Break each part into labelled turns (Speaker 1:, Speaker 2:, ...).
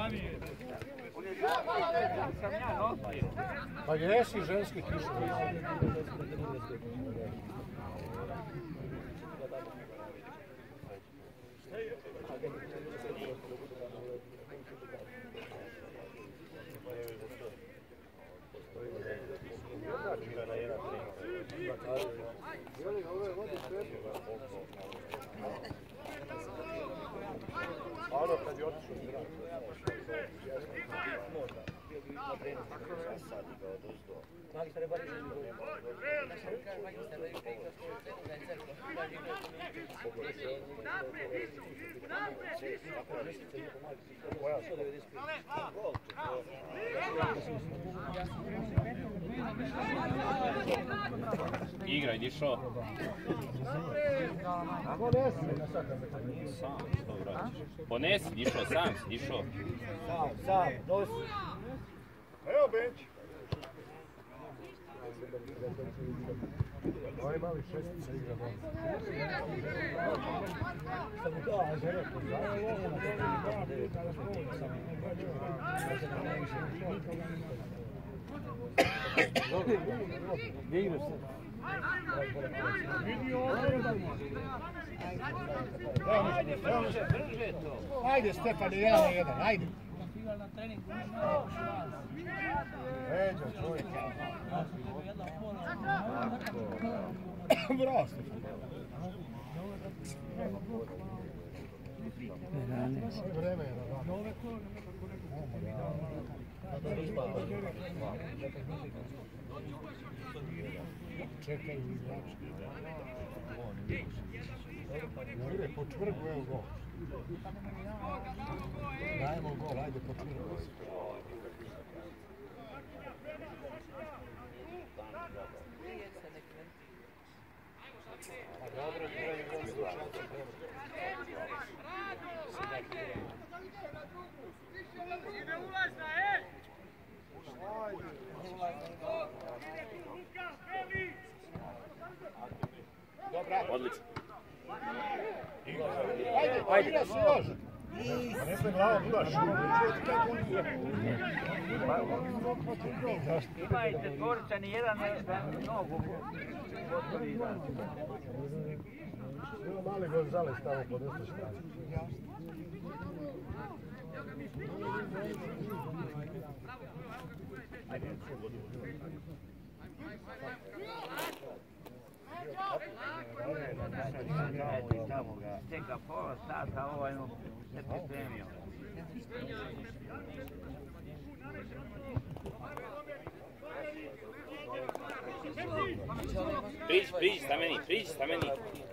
Speaker 1: Pa jesi ženski kišovi. Ono kad je otišao
Speaker 2: Igraj, dišo. Ponesi, dišo, sam si, dišo.
Speaker 1: Sam, nosi. Evo benč. Ovaj mali šestica igra bolje. Sam kaže, rekao, gdje igraš se? Ajde Stefane, 1-1, ajde. Ređa, čovjek. Bravo Stefane. Vreme je na dan. Čekaju igrači. Ide po čvrgu, evo gol. Dajemo gol, ajde po čvrgu. Dobro, igraju gol slučajno.
Speaker 3: Ide ulazna,
Speaker 2: Odlično.
Speaker 1: Ajde, igra se još. Pa ne sve glavom udaš.
Speaker 3: Imajte tvorica, ni jedan nogu.
Speaker 1: Evo mali Gonzales tamo pod desnu stranu.
Speaker 3: Čeka pola sata, ovaj mu se pripremio.
Speaker 2: Priđi, sta meni.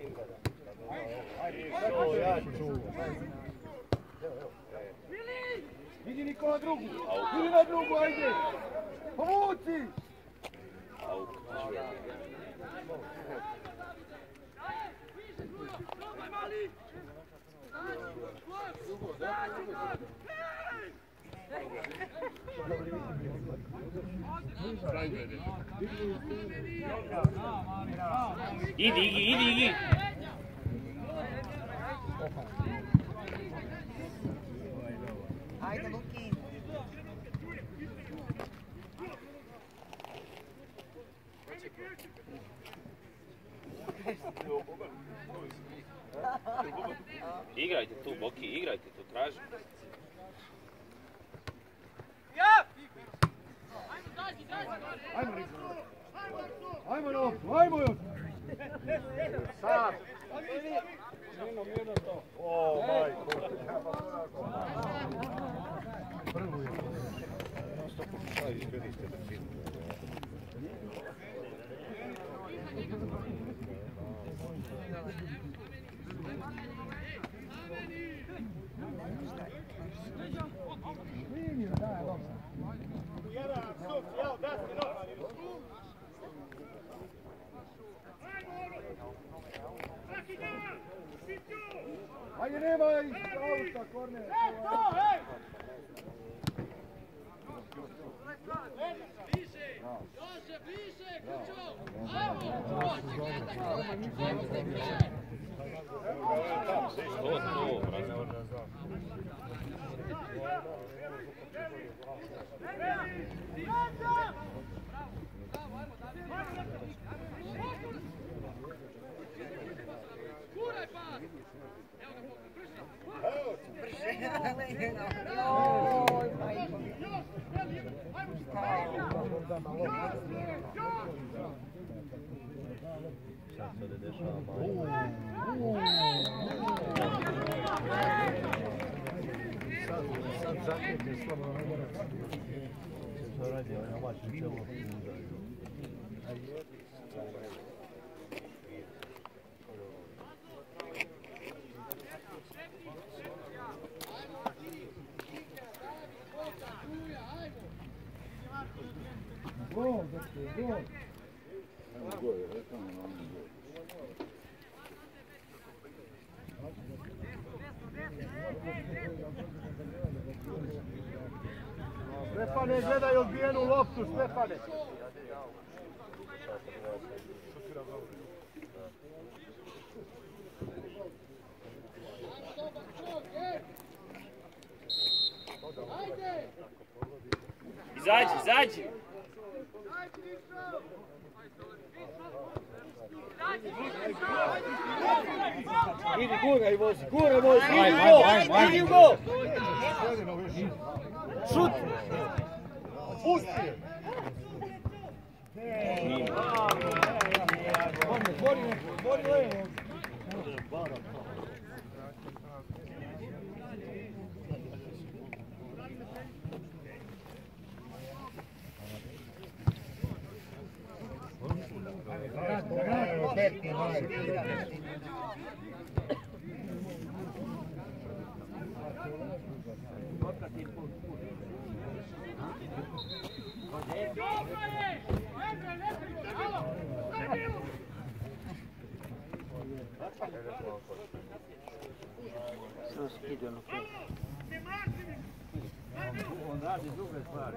Speaker 1: Vidi Nikola drugu, vidi na drugu, ajde! Povuci!
Speaker 2: Idi!
Speaker 4: Ajde, Luki.
Speaker 2: Igrajte tu, Boki, igrajte tu, traži.
Speaker 1: Ajmo još! Sad! O, majko! Prvu je. Što pokušaj izglediste brzinu. Ajde, nemoj! Auta, korner!
Speaker 4: Sad se ne dešava malo. Sad zakljete slobodno ne mora. Što radi, on je mač u čemu.
Speaker 1: Gol, gol. Stefane, gledaj odbijenu loptu, Stefane.
Speaker 2: Izađi, izađi!
Speaker 1: Idi guraj vozi, idi u gol! Šut! Pusti je! Bori levo!
Speaker 3: Što skide ono koje? On radi druge stvari.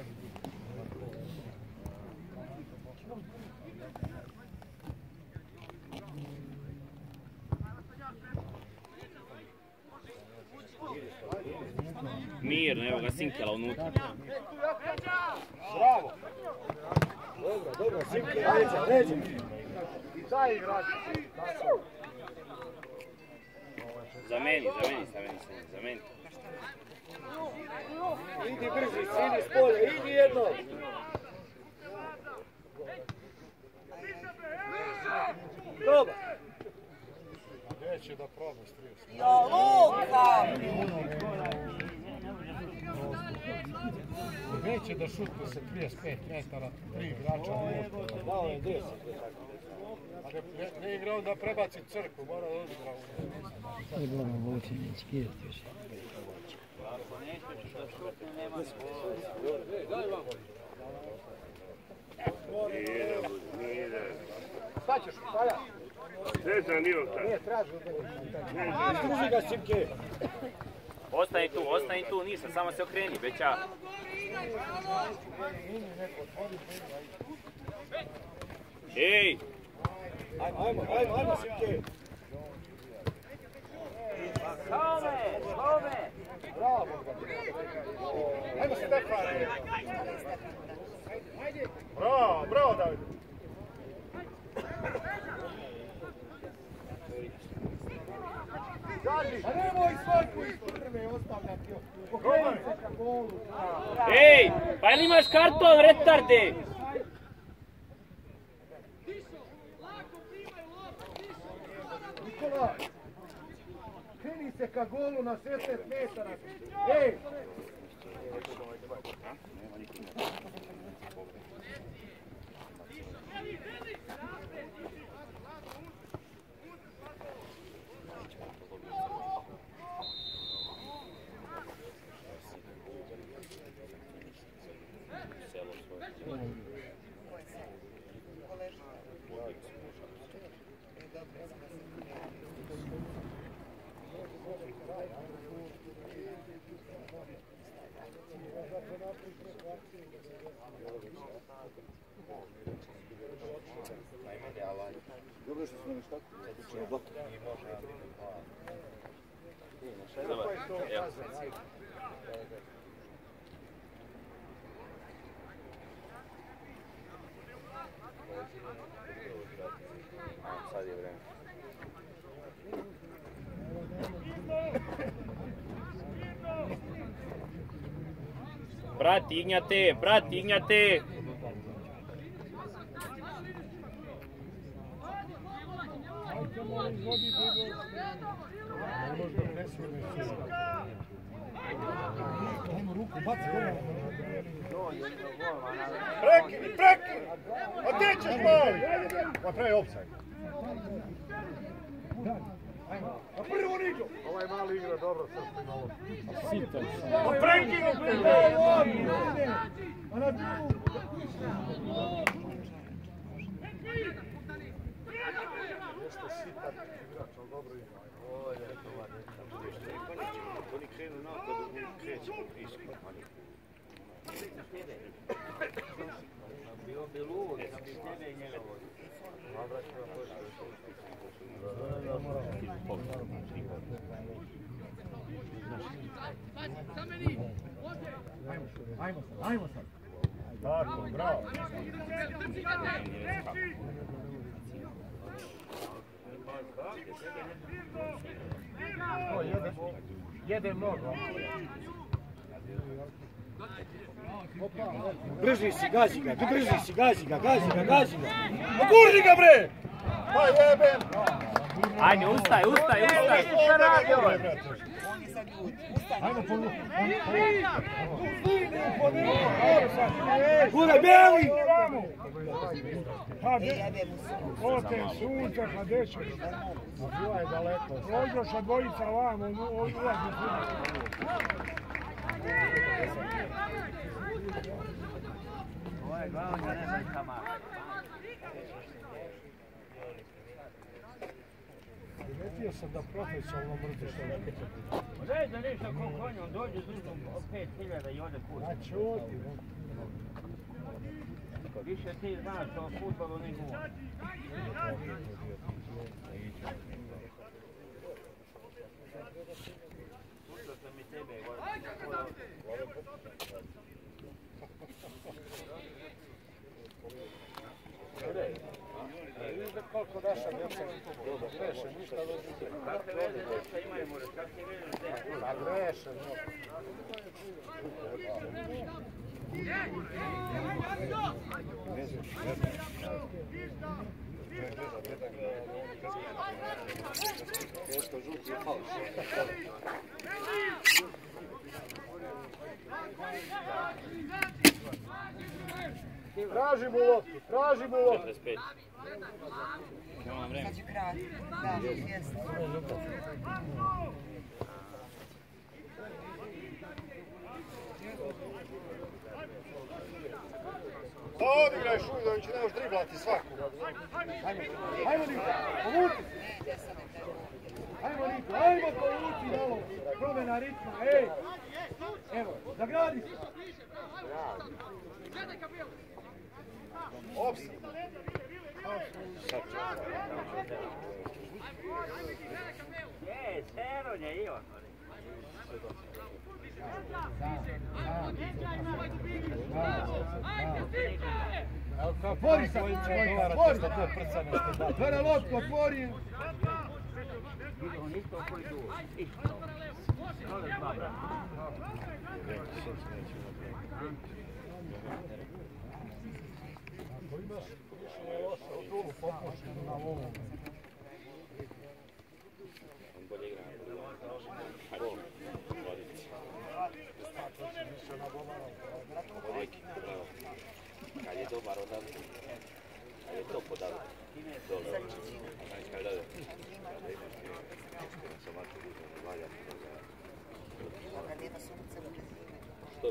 Speaker 2: Mirno, evo ga Sinkela unutra.
Speaker 1: Bravo! Dobro, Simke, ređa. Daj igrač.
Speaker 2: Za meni.
Speaker 1: Idi brži, sidi s polja, idi jedno. Dobar. Neće da proba s 30.
Speaker 5: Jo, Luka!
Speaker 1: Neće da šutne se 35 metara, 3 igrača. Dao je 10. Ne igra on da prebaci crku, mora da odigra.
Speaker 5: Sad je bilo moguće, neće skidati još.
Speaker 1: Šta ćeš, Paja?
Speaker 2: Srećan nije otak.
Speaker 1: Nije, traži od njega. Istruži ga, Simke.
Speaker 2: Ostani tu, nisam, samo se okreni, već ja. Ej!
Speaker 1: Ajmo, Simke.
Speaker 3: Slove!
Speaker 1: Bravo. Ajmo, Stefane. Bravo, David. A nemoj svojku ispod prve ostavljati. Pokreni se ka golu.
Speaker 2: Ej! Pa ili imaš karton, retarde?
Speaker 1: Nikola, kreni se ka golu na 16 metara. Ej! Dobro što smo nešto tako?
Speaker 2: Sad je vreme. Brat Ignjate, brat Ignjate!
Speaker 1: Ajde, mora izvoditi do... Ne možda presvrne svi. Ajmo ruku, baci gol. Prekini, prekini! A gdje ćeš mali? Pa pravi offside. A prvo Niđo! Ovaj mali igra dobro srce na ovo.
Speaker 4: Sitan.
Speaker 1: Pa prekinite! Nešto sitan igrač, ali dobro igra.
Speaker 3: Oni krenu napad, oni kreću po krišku. Bio bi lud, da bi tebe i njega vodio.
Speaker 1: Ajmo sad. Tako, bravo. Jede mnogo.
Speaker 4: Brži si, gazi ga, gazi ga. Ogurni ga bre!
Speaker 1: Pa jebem!
Speaker 2: Ajde, ustaj!
Speaker 1: Šta radi ovaj?
Speaker 5: On je sad ljud. Ustani.
Speaker 1: Ajmo po
Speaker 4: Guraj, beli!
Speaker 5: Jebe mu se.
Speaker 1: Ote, sunce, pa deće. Bila je daleko. Prođoša dvojica ovamo, ulazi
Speaker 3: Ovo je glavno da ne znam kamar.
Speaker 1: Primetio sam da profesionalno mrziš to.
Speaker 3: Daj da nešto ko konjom dođe s uzom 5000 i ode kući.
Speaker 1: A čuti, ne?
Speaker 3: Više ti znaš o futbolu nego on. Slušao sam i tebe,
Speaker 1: Vidite koliko naša djeca greše, ništa ne zbog.
Speaker 3: kakve veze djeca imaju, more, kakve veze djeca?
Speaker 1: A greše, no. Tražimo loptu.
Speaker 2: 45.
Speaker 5: Sad ću krati. Da, jeste.
Speaker 1: Da odigraj Šuidović, ne možeš driblati svaku. Ajmo Niko, povuci. Ajmo povuci malo. Promjena ritma, ej. Evo, zagradi se. Offside.
Speaker 3: Seronja Ivan.
Speaker 1: Otvori sad, otvori. Otvori loptu, otvori.
Speaker 3: Vidio on isto koji tu. Isto. Nove dva, brate.
Speaker 1: Ako imaš više loša u dolu, popuši na ovom.
Speaker 2: On bolje igra. Hajde, vodici. Vojki, bravo. Kad je dobar odavde. Kad je to podavde. Dobro. Znači kad dade.
Speaker 5: Kad jedna sunce da
Speaker 2: Stop.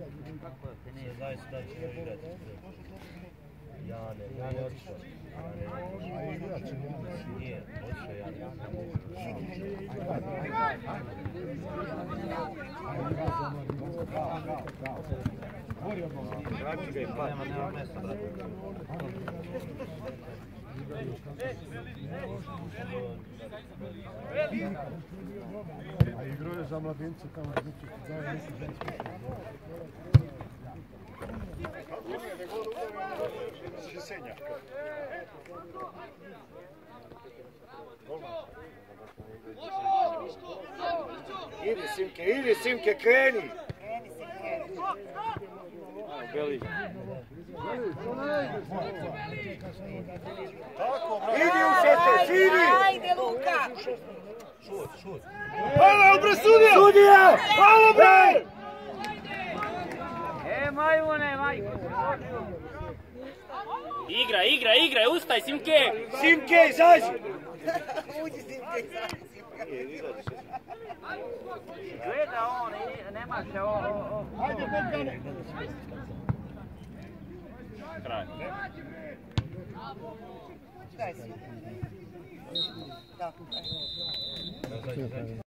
Speaker 4: Zaista da će igrati. Jane, Jane otišao. Nije, otišao Jane. Nema mjesta, brate.
Speaker 1: A igrao je za mladince tamo
Speaker 3: Idi Simke, kreni!
Speaker 5: Kreni se, kreni.
Speaker 3: Beli.
Speaker 1: Tako,
Speaker 3: Idi u sete, idi!
Speaker 5: Ajde, Luka!
Speaker 3: Hvala, bre, sudija! Sudija! Hvala, bre!
Speaker 6: Majmune, majko! Igra, ustaj, Simke!
Speaker 3: Simke, izađi!
Speaker 5: Uđi Simke, izađi.
Speaker 6: Gleda on, nema se ovo.
Speaker 1: Ajde, Bogdane!
Speaker 6: Kraj.
Speaker 5: Daj si. Da, daj.